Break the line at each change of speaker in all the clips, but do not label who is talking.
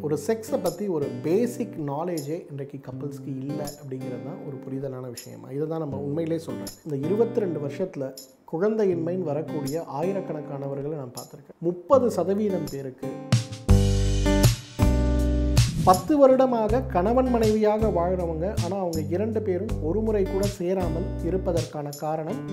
ஒரு செக்ஸை பற்றி ஒரு பேசிக் நாலேஜே இன்றைக்கு கப்புள்ஸ்க்கு இல்லை அப்படிங்கிறது தான் ஒரு புரிதலான விஷயமா. இதை தான் நம்ம உண்மையிலே சொல்கிறேன். இந்த 22 வருஷத்தில் குழந்தையின்மைன்னு வரக்கூடிய ஆயிரக்கணக்கானவர்களை நான் பார்த்துருக்கேன். 30% பேருக்கு 10 வருடமாக கணவன் மனைவியாக வாழ்கிறவங்க, ஆனால் அவங்க 2 பேரும் ஒரு முறை கூட சேராமல் இருப்பதற்கான காரணம்,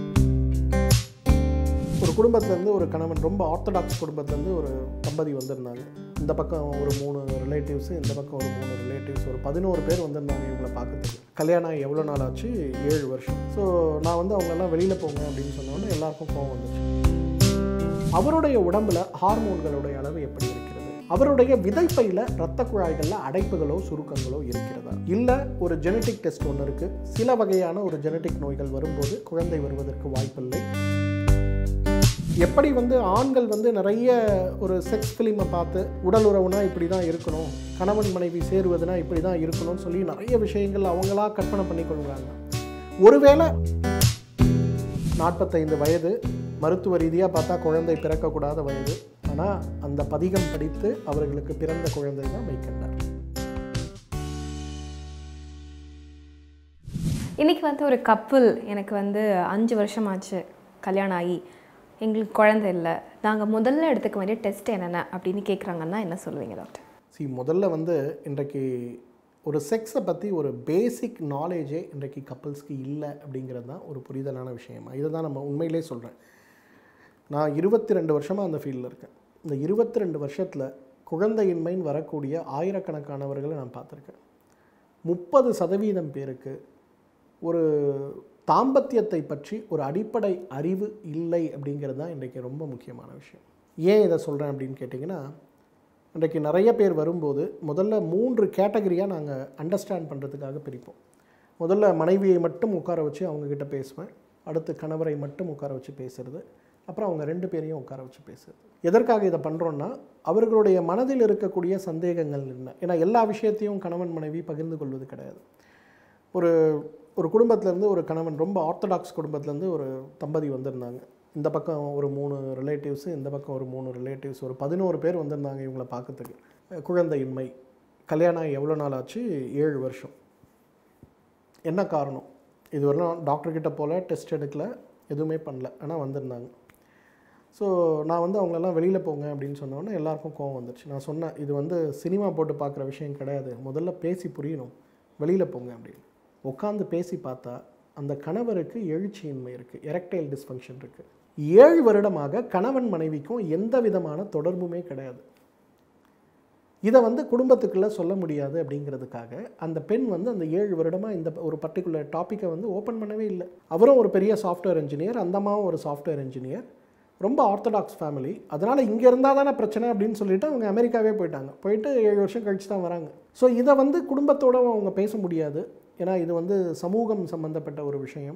ஒரு குடும்பத்திலேருந்து ஒரு கணவன், ரொம்ப ஆர்த்தடாக்ஸ் குடும்பத்திலேருந்து ஒரு தம்பதி வந்திருந்தாங்க. இந்த பக்கம் ஒரு 3 ரிலேட்டிவ்ஸு, இந்த பக்கம் ஒரு 3 ரிலேட்டிவ்ஸ், ஒரு 11 பேர் வந்திருந்தாங்க இவங்களை பார்க்கறதுக்கு. கல்யாணம் எவ்வளோ நாள் ஆச்சு? 7 வருஷம். ஸோ நான் அவங்களெல்லாம் வெளியில் போங்க அப்படின்னு சொன்னோன்னே எல்லாருக்கும் கோவம் வந்துச்சு. அவருடைய உடம்பில் ஹார்மோன்களுடைய அளவு எப்படி இருக்கிறது? அவருடைய விதைப்பையில் இரத்த குழாய்களில் அடைப்புகளோ சுருக்கங்களோ இருக்கிறதா? இல்லை ஒரு ஜெனட்டிக் டெஸ்ட் ஒன்று இருக்குது. சில வகையான ஒரு ஜெனட்டிக் நோய்கள் வரும்போது குழந்தை வருவதற்கு வாய்ப்பில்லை. எப்படி ஆண்கள் நிறைய ஒரு செக்ஸ் ஃபிலிமை பார்த்து உடல் உறவுனா இப்படி தான் இருக்கணும், கணவன் மனைவி சேருவதுனா இப்படி தான் இருக்கணும்னு சொல்லி நிறைய விஷயங்கள் அவங்களா கற்பனை பண்ணி கொள்கிறாங்க. ஒருவேளை 45 வயது மருத்துவ ரீதியாக பார்த்தா குழந்தை பிறக்கக்கூடாத வயது, ஆனால் அந்த பதிகம் படித்து அவர்களுக்கு பிறந்த குழந்தை தான் மெய்க்கண்டார்.
இன்றைக்கி ஒரு கப்புள், எனக்கு 5 வருஷம் ஆச்சு கல்யாணம் ஆகி, எங்களுக்கு குழந்தை இல்லை, நாங்கள் முதல்ல எடுத்துக்க வேண்டிய டெஸ்ட் என்னென்ன அப்படின்னு கேட்குறாங்கன்னா என்ன சொல்லுவீங்க டாக்டர்?
முதல்ல இன்றைக்கு ஒரு செக்ஸை பற்றி ஒரு பேசிக் நாலேஜே இன்றைக்கு கப்புள்ஸ்க்கு இல்லை அப்படிங்கிறது தான் ஒரு புரிதலான விஷயமா. இதை தான் நம்ம உண்மையிலே சொல்கிறேன். நான் 22 வருஷமாக அந்த ஃபீல்டில் இருக்கேன். இந்த 22 வருஷத்தில் குழந்தையின்மைன்னு வரக்கூடிய ஆயிரக்கணக்கானவர்களை நான் பார்த்துருக்கேன். 30% பேருக்கு ஒரு தாம்பத்தியத்தை பற்றி ஒரு அடிப்படை அறிவு இல்லை அப்படிங்கிறது தான் இன்றைக்கு ரொம்ப முக்கியமான விஷயம். ஏன் இதை சொல்கிறேன் அப்படின்னு கேட்டிங்கன்னா, இன்றைக்கு நிறைய பேர் வரும்போது முதல்ல 3 கேட்டகரியாக நாங்கள் அண்டர்ஸ்டாண்ட் பண்ணுறதுக்காக பிரிப்போம். முதல்ல மனைவியை மட்டும் உட்கார வச்சு அவங்கக்கிட்ட பேசுவேன். அடுத்து கணவரை மட்டும் உட்கார வச்சு பேசுகிறது. அப்புறம் அவங்க 2 பேரையும் உட்கார வச்சு பேசுறது. எதற்காக இதை பண்ணுறோன்னா, அவர்களுடைய மனதில் இருக்கக்கூடிய சந்தேகங்கள் என்ன. ஏன்னா எல்லா விஷயத்தையும் கணவன் மனைவி பகிர்ந்து கொள்வது கிடையாது. ஒரு குடும்பத்திலேருந்து ஒரு கணவன், ரொம்ப ஆர்த்தடாக்ஸ் குடும்பத்திலேருந்து ஒரு தம்பதி வந்திருந்தாங்க. இந்த பக்கம் ஒரு 3 ரிலேட்டிவ்ஸு, இந்த பக்கம் ஒரு 3 ரிலேட்டிவ்ஸ், ஒரு 11 பேர் வந்திருந்தாங்க இவங்களை பார்க்கறதுக்கு. குழந்தையின்மை, கல்யாணம் எவ்வளோ நாள் ஆச்சு? 7 வருஷம். என்ன காரணம்? இதுவரையும் டாக்டர்கிட்ட போல் டெஸ்ட் எடுக்கல, எதுவுமே பண்ணல, ஆனால் வந்திருந்தாங்க. ஸோ நான் அவங்களெல்லாம் வெளியில் போங்க அப்படின்னு சொன்னோன்னே எல்லாருக்கும் கோவம் வந்துடுச்சு. நான் சொன்னேன், இது சினிமா போட்டு பார்க்குற விஷயம் கிடையாது, முதல்ல பேசி புரியணும், வெளியில் போங்க அப்படின்னு. உட்காந்து பேசி பார்த்தா அந்த கணவருக்கு எழுச்சியின்மை இருக்குது, எரெக்டைல் டிஸ்ஃபங்க்ஷன் இருக்குது. 7 வருடமாக கணவன் மனைவிக்கும் எந்த விதமான தொடர்புமே கிடையாது. இதை குடும்பத்துக்குள்ளே சொல்ல முடியாது அப்படிங்கிறதுக்காக அந்த பெண் அந்த 7 வருடமாக இந்த ஒரு பர்டிகுலர் டாப்பிக்கை ஓப்பன் பண்ணவே இல்லை. அவரும் ஒரு பெரிய சாஃப்ட்வேர் இன்ஜினியர், அந்த அம்மாவும் ஒரு சாஃப்ட்வேர் இன்ஜினியர், ரொம்ப ஆர்த்தடாக்ஸ் ஃபேமிலி. அதனால் இங்கே இருந்தால் தானே பிரச்சனை அப்படின்னு சொல்லிவிட்டு அவங்க அமெரிக்காவே போயிட்டாங்க. போயிட்டு 7 வருஷம் கழித்து தான் வராங்க. ஸோ இதை குடும்பத்தோடு அவங்க பேச முடியாது. ஏன்னா இது சமூகம் சம்மந்தப்பட்ட ஒரு விஷயம்.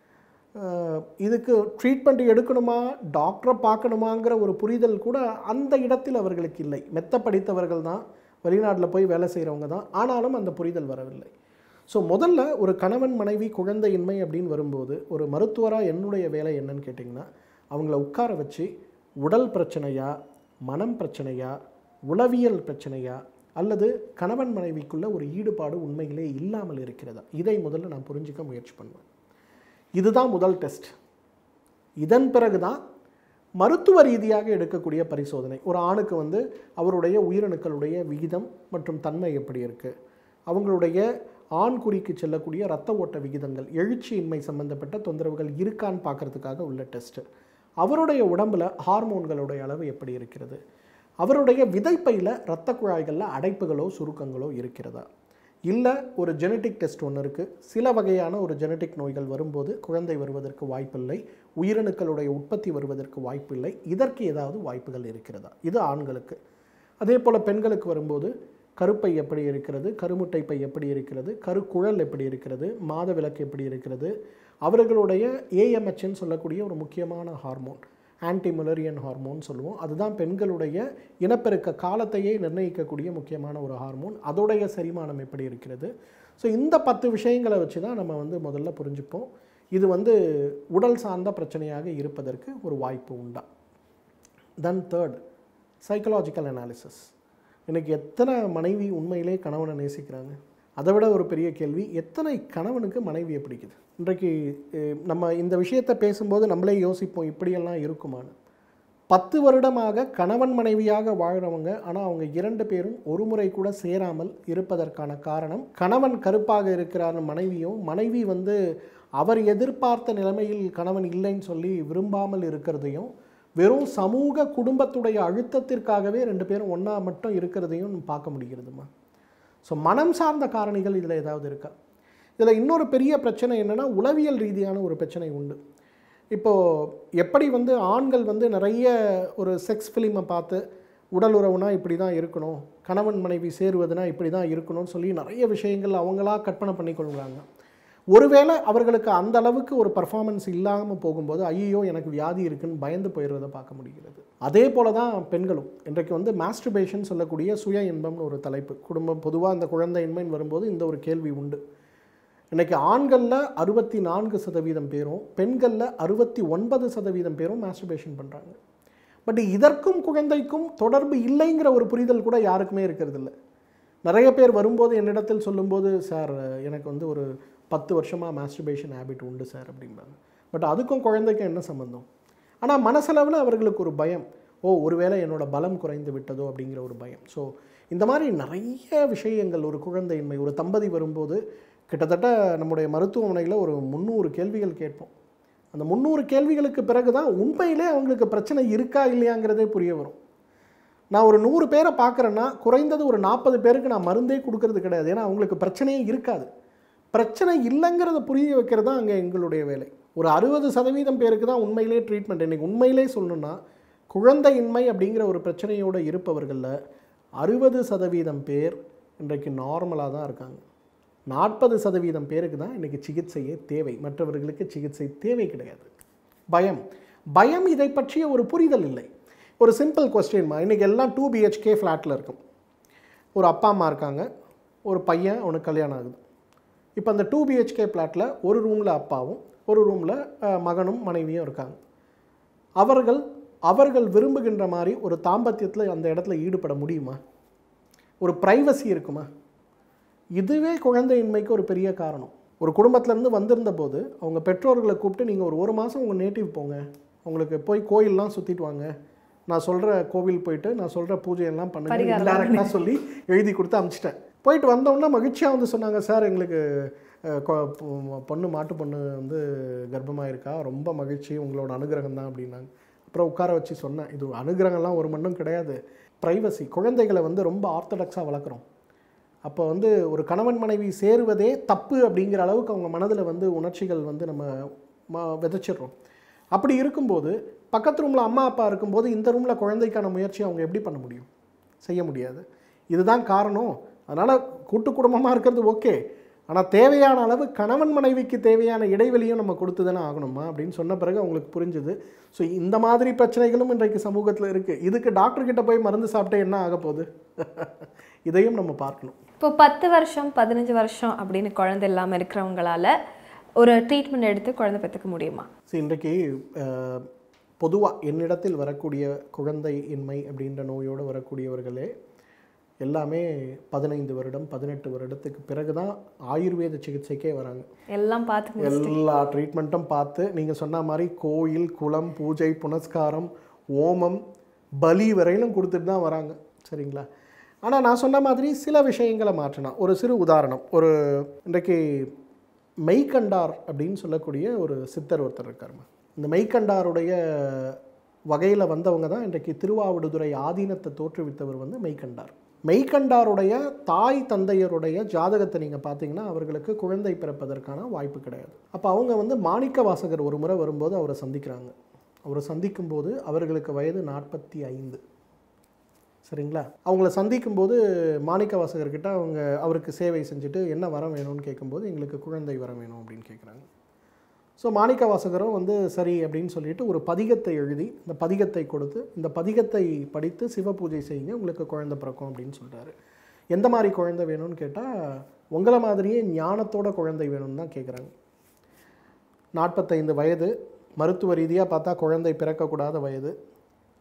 இதுக்கு ட்ரீட்மெண்ட் எடுக்கணுமா, டாக்டரை பார்க்கணுமாங்கிற ஒரு புரிதல் கூட அந்த இடத்தில் அவர்களுக்கு இல்லை. மெத்த படித்தவர்கள் தான், வெளிநாட்டில் போய் வேலை செய்கிறவங்க தான், ஆனாலும் அந்த புரிதல் வரவில்லை. ஸோ முதல்ல ஒரு கணவன் மனைவி குழந்தையின்மை அப்படின்னு வரும்போது ஒரு மருத்துவராக என்னுடைய வேலை என்னன்னு கேட்டிங்கன்னா, அவங்கள உட்கார வச்சு உடல் பிரச்சனையா, மனம் பிரச்சனையா, உளவியல் பிரச்சனையா, அல்லது கணவன் மனைவிக்குள்ள ஒரு ஈடுபாடு உண்மையிலே இல்லாமல் இருக்கிறதா, இதை முதல்ல நான் புரிஞ்சிக்க முயற்சி பண்ணுவேன். இதுதான் முதல் டெஸ்ட். இதன் பிறகு தான் மருத்துவ ரீதியாக எடுக்கக்கூடிய பரிசோதனை. ஒரு ஆணுக்கு அவருடைய உயிரணுக்களுடைய விகிதம் மற்றும் தன்மை எப்படி இருக்குது, அவங்களுடைய ஆண் குறிக்கு செல்லக்கூடிய இரத்த ஓட்ட விகிதங்கள், எழுச்சியின்மை சம்பந்தப்பட்ட தொந்தரவுகள் இருக்கான்னு பார்க்குறதுக்காக உள்ள டெஸ்ட்டு. அவருடைய உடம்பில் ஹார்மோன்களுடைய அளவு எப்படி இருக்கிறது, அவருடைய விதைப்பையில் இரத்த குழாய்களில் அடைப்புகளோ சுருக்கங்களோ இருக்கிறதா, இல்லை ஒரு ஜெனட்டிக் டெஸ்ட் ஒன்று இருக்குது. சில வகையான ஒரு ஜெனட்டிக் நோய்கள் வரும்போது குழந்தை வருவதற்கு வாய்ப்பில்லை, உயிரணுக்களுடைய உற்பத்தி வருவதற்கு வாய்ப்பில்லை, இதற்கு ஏதாவது வாய்ப்புகள் இருக்கிறதா, இது ஆண்களுக்கு. அதே போல் பெண்களுக்கு வரும்போது கருப்பை எப்படி இருக்கிறது, கருமுட்டைப்பை எப்படி இருக்கிறது, கருக்குழல் எப்படி இருக்கிறது, மாதவிலக்கு எப்படி இருக்கிறது, அவர்களுடைய ஏஎம்ஹெச்ன்னு சொல்லக்கூடிய ஒரு முக்கியமான ஹார்மோன், ஆன்டிமுலரியன் ஹார்மோன் சொல்லுவோம், அதுதான் பெண்களுடைய இனப்பெருக்க காலத்தையே நிர்ணயிக்கக்கூடிய முக்கியமான ஒரு ஹார்மோன், அதோடைய செரிமானம் எப்படி இருக்கிறது. ஸோ இந்த 10 விஷயங்களை வச்சு தான் நம்ம முதல்ல புரிஞ்சுப்போம் இது உடல் சார்ந்த பிரச்சனையாக இருப்பதற்கு ஒரு வாய்ப்பு உண்டா. Then third, psychological analysis. இன்றைக்கி எத்தனை மனைவி உண்மையிலே கணவனை நேசிக்கிறாங்க? அதை விட ஒரு பெரிய கேள்வி, எத்தனை கணவனுக்கு மனைவியை பிடிக்குது? இன்றைக்கு நம்ம இந்த விஷயத்தை பேசும்போது நம்மளே யோசிப்போம், இப்படியெல்லாம் இருக்குமான்னு. 10 வருடமாக கணவன் மனைவியாக வாழ்கிறவங்க, ஆனால் அவங்க 2 பேரும் ஒரு முறை கூட சேராமல் இருப்பதற்கான காரணம், கணவன் கருப்பாக இருக்கிறார் மனைவியும், மனைவி அவர் எதிர்பார்த்த நிலைமையில் கணவன் இல்லைன்னு சொல்லி விரும்பாமல் இருக்கிறதையும், வெறும் சமூக குடும்பத்துடைய அழுத்தத்திற்காகவே 2 பேரும் ஒன்றா மட்டும் இருக்கிறதையும் பார்க்க முடிகிறதுமா. ஸோ மனம் சார்ந்த காரணிகள் இதில் ஏதாவது இருக்கா? இதில் இன்னொரு பெரிய பிரச்சனை என்னென்னா, உளவியல் ரீதியான ஒரு பிரச்சனை உண்டு. இப்போது எப்படி ஆண்கள் நிறைய ஒரு செக்ஸ் ஃபிலிமை பார்த்து உடல் உறவுனா இப்படி தான் இருக்கணும், கணவன் மனைவி சேருவதுனா இப்படி தான் இருக்கணும்னு சொல்லி நிறைய விஷயங்கள் அவங்களா கற்பனை பண்ணிக்கொள்கிறாங்க. ஒருவேளை அவர்களுக்கு அந்த அளவுக்கு ஒரு பர்ஃபார்மன்ஸ் இல்லாமல் போகும்போது ஐயோ எனக்கு வியாதி இருக்குன்னு பயந்து போயிடுறதை பார்க்க முடிகிறது. அதே போல தான் பெண்களும் இன்றைக்கு மாஸ்டர்பேஷன் சொல்லக்கூடிய சுய இன்பம்னு ஒரு தலைப்பு, குடும்பம் பொதுவாக இந்த குழந்தையின்மைன்னு வரும்போது இந்த ஒரு கேள்வி உண்டு. இன்றைக்கி ஆண்களில் 64% பேரும், பெண்களில் 69% பேரும் மாஸ்டர்பேஷன் பண்ணுறாங்க. பட் இதற்கும் குழந்தைக்கும் தொடர்பு இல்லைங்கிற ஒரு புரிதல் கூட யாருக்குமே இருக்கிறது இல்லை. நிறைய பேர் வரும்போது என்னிடத்தில் சொல்லும்போது, சார் எனக்கு ஒரு 10 வருஷமாக மாஸ்டர்பேஷன் ஹேபிட் உண்டு சார் அப்படின்பாங்க. பட் அதுக்கும் குழந்தைக்கும் என்ன சம்மந்தம்? ஆனால் மனசளவில் அவர்களுக்கு ஒரு பயம், ஒருவேளை என்னோட பலம் குறைந்து விட்டதோ அப்படிங்கிற ஒரு பயம். ஸோ இந்த மாதிரி நிறைய விஷயங்கள், ஒரு குழந்தையின்மை, ஒரு தம்பதி வரும்போது கிட்டத்தட்ட நம்முடைய மருத்துவமனையில் ஒரு 300 கேள்விகள் கேட்போம். அந்த 300 கேள்விகளுக்கு பிறகு தான் உண்மையிலே அவங்களுக்கு பிரச்சனை இருக்கா இல்லையாங்கிறதே புரிய வரும். நான் ஒரு 100 பேரை பார்க்குறேன்னா குறைந்தது ஒரு 40 பேருக்கு நான் மருந்தே கொடுக்கறது கிடையாது. ஏன்னா அவங்களுக்கு பிரச்சனையே இருக்காது. பிரச்சனை இல்லைங்கிறத புரிய வைக்கிறது தான் அங்கே எங்களுடைய வேலை. ஒரு 60% பேருக்கு தான் உண்மையிலே ட்ரீட்மெண்ட். இன்றைக்கி உண்மையிலே சொல்லணுன்னா, குழந்தையின்மை அப்படிங்கிற ஒரு பிரச்சனையோடு இருப்பவர்களில் 60% பேர் இன்றைக்கு நார்மலாக தான் இருக்காங்க. 40% பேருக்கு தான் இன்றைக்கி சிகிச்சையே தேவை, மற்றவர்களுக்கு சிகிச்சை தேவை கிடையாது. பயம் இதை பற்றிய ஒரு புரிதல் இல்லை. ஒரு சிம்பிள் கொஸ்டின்மா, இன்றைக்கி எல்லாம் 2 BHK ஃப்ளாட்டில் இருக்கும். ஒரு அப்பா அம்மா இருக்காங்க, ஒரு பையன், அவனுக்கு கல்யாணம் ஆகுது. இப்போ அந்த 2 BHK ஃப்ளாட்டில் ஒரு ரூமில் அப்பாவும் ஒரு ரூமில் மகனும் மனைவியும் இருக்காங்க. அவர்கள் விரும்புகின்ற மாதிரி ஒரு தாம்பத்தியத்தில் அந்த இடத்துல ஈடுபட முடியுமா? ஒரு ப்ரைவசி இருக்குமா? இதுவே குழந்தையின்மைக்கு ஒரு பெரிய காரணம். ஒரு குடும்பத்திலேருந்து வந்திருந்த போது அவங்க பெற்றோர்களை கூப்பிட்டு, நீங்கள் ஒரு மாதம் உங்கள் நேட்டிவ் போங்க, உங்களுக்கு போய் கோயிலெலாம் சுற்றிட்டு வாங்க, நான் சொல்கிற கோவில் போயிட்டு நான் சொல்கிற பூஜையெல்லாம் பண்ணுங்க டேரெக்டாக சொல்லி எழுதி கொடுத்து அனுப்பிச்சிட்டேன். போயிட்டு வந்தோன்னா மகிழ்ச்சியாக சொன்னாங்க, சார் எங்களுக்கு மாட்டு பொண்ணு கர்ப்பமாக இருக்கா, ரொம்ப மகிழ்ச்சி, உங்களோட அனுகிரகம் தான் அப்படின்னாங்க. அப்புறம் உட்கார வச்சு சொன்னேன், இது அனுகிரகம்லாம் ஒரு மண்ணும் கிடையாது, ப்ரைவசி. குழந்தைகளை ரொம்ப ஆர்த்தடாக்ஸாக வளர்க்குறோம். அப்போ ஒரு கணவன் மனைவி சேருவதே தப்பு அப்படிங்கிற அளவுக்கு அவங்க மனதில் உணர்ச்சிகள் நம்ம விதைச்சிடுறோம். அப்படி இருக்கும்போது பக்கத்து ரூமில் அம்மா அப்பா இருக்கும்போது இந்த ரூமில் குழந்தைக்கான முயற்சி அவங்க எப்படி பண்ண முடியும்? செய்ய முடியாது. இதுதான் காரணம். அதனால் கூட்டு குடும்பமாக இருக்கிறது ஓகே, ஆனால் தேவையான அளவு கணவன் மனைவிக்கு தேவையான இடைவெளியும் நம்ம கொடுத்து தானே ஆகணுமா அப்படின்னு சொன்ன பிறகு அவங்களுக்கு புரிஞ்சுது. ஸோ இந்த மாதிரி பிரச்சனைகளும் இன்றைக்கு சமூகத்தில் இருக்குது. இதுக்கு டாக்டர்கிட்ட போய் மருந்து சாப்பிட்டே என்ன ஆக போகுது? இதையும் நம்ம பார்க்கணும்.
இப்போ 10 வருஷம் 15 வருஷம் அப்படின்னு குழந்தை இல்லாமல் இருக்கிறவங்களால ஒரு ட்ரீட்மெண்ட் எடுத்து குழந்தை பெற்றுக்க முடியுமா?
இன்றைக்கு பொதுவாக என்னிடத்தில் வரக்கூடிய குழந்தை இன்மை அப்படின்ற நோயோடு வரக்கூடியவர்களே எல்லாமே 15 வருடம் 18 வருடத்துக்கு பிறகு தான் ஆயுர்வேத சிகிச்சைக்கே வராங்க.
எல்லாம் பார்த்து
எல்லா ட்ரீட்மெண்ட்டும் பார்த்து நீங்கள் சொன்ன மாதிரி கோயில், குளம், பூஜை, புனஸ்காரம், ஓமம், பலி வரையிலும் கொடுத்துட்டு தான் வராங்க. சரிங்களா? ஆனால் நான் சொன்ன மாதிரி சில விஷயங்களை மாற்றினா, ஒரு சிறு உதாரணம், இன்றைக்கு மெய்கண்டார் அப்படின்னு சொல்லக்கூடிய ஒரு சித்தர் ஒருத்தர் இருக்காருமா. இந்த மெய்கண்டாருடைய வகையில் வந்தவங்க தான் இன்றைக்கு திருவாவடுதுறை ஆதீனத்தை தோற்றுவித்தவர் மெய்கண்டார். மெய்கண்டாருடைய தாய் தந்தையருடைய ஜாதகத்தை நீங்கள் பார்த்தீங்கன்னா அவர்களுக்கு குழந்தை பிறப்பதற்கான வாய்ப்பு கிடையாது. அப்போ அவங்க மாணிக்க வாசகர் ஒரு முறை வரும்போது அவரை சந்திக்கிறாங்க. அவரை சந்திக்கும்போது அவர்களுக்கு வயது 45. சரிங்களா? அவங்கள சந்திக்கும்போது மாணிக்க வாசகர்கிட்ட அவருக்கு சேவை செஞ்சுட்டு என்ன வரம் வேணும்னு கேட்கும்போது எங்களுக்கு குழந்தை வரம் வேணும் அப்படின்னு கேட்குறாங்க. ஸோ மாணிக்க வாசகரும் சரி அப்படின்னு சொல்லிட்டு ஒரு பதிகத்தை எழுதி இந்த பதிகத்தை கொடுத்து, இந்த பதிகத்தை படித்து சிவ பூஜை செய்யுங்க, உங்களுக்கு குழந்தை பிறக்கும் அப்படின்னு சொல்கிறாரு. எந்த மாதிரி குழந்தை வேணும்னு கேட்டால் உங்களை மாதிரியே ஞானத்தோட குழந்தை வேணும்னு தான் கேட்குறாங்க. 45 வயது, மருத்துவ ரீதியாக பார்த்தா குழந்தை பிறக்கக்கூடாத வயது.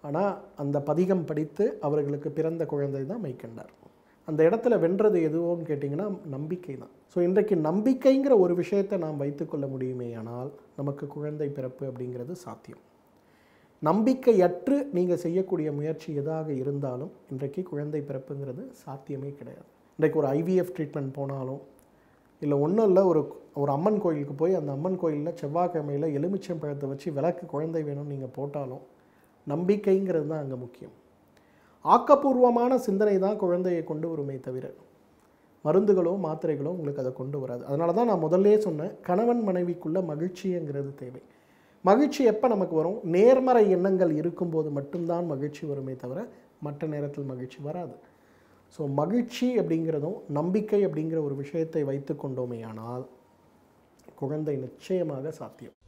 ஆனால் அந்த பதிகம் படித்து அவர்களுக்கு பிறந்த குழந்தை தான் மெய்க்கண்டார். அந்த இடத்துல வென்றது எதுவோன்னு கேட்டிங்கன்னா நம்பிக்கை தான். ஸோ இன்றைக்கு நம்பிக்கைங்கிற ஒரு விஷயத்தை நாம் வைத்துக்கொள்ள முடியுமே ஆனால் நமக்கு குழந்தை பிறப்பு அப்படிங்கிறது சாத்தியம். நம்பிக்கையற்று நீங்கள் செய்யக்கூடிய முயற்சி எதாக இருந்தாலும் இன்றைக்கு குழந்தை பிறப்புங்கிறது சாத்தியமே கிடையாது. இன்றைக்கு ஒரு ஐவிஎஃப் ட்ரீட்மெண்ட் போனாலும் இல்லை ஒன்றும் இல்லை, ஒரு அம்மன் கோயிலுக்கு போய் அந்த அம்மன் கோயிலில் செவ்வாய்க்கிழமையில் எலுமிச்சம் பழத்தை வச்சு விளக்கு குழந்தை வேணும்னு நீங்கள் போட்டாலும் நம்பிக்கைங்கிறது தான் அங்கே முக்கியம். ஆக்கப்பூர்வமான சிந்தனை தான் குழந்தையை கொண்டு வருமே தவிர மருந்துகளோ மாத்திரைகளோ உங்களுக்கு அதை கொண்டு வராது. அதனால தான் நான் முதல்லே சொன்னேன், கணவன் மனைவிக்குள்ள மகிழ்ச்சிங்கிறது தேவை. மகிழ்ச்சி எப்போ நமக்கு வரும்? நேர்மறை எண்ணங்கள் இருக்கும்போது மட்டும்தான் மகிழ்ச்சி வருமே தவிர மற்ற நேரத்தில் மகிழ்ச்சி வராது. ஸோ மகிழ்ச்சி அப்படிங்கிறதும் நம்பிக்கை அப்படிங்கிற ஒரு விஷயத்தை வைத்து கொண்டோமே ஆனால் குழந்தை நிச்சயமாக சாத்தியம்.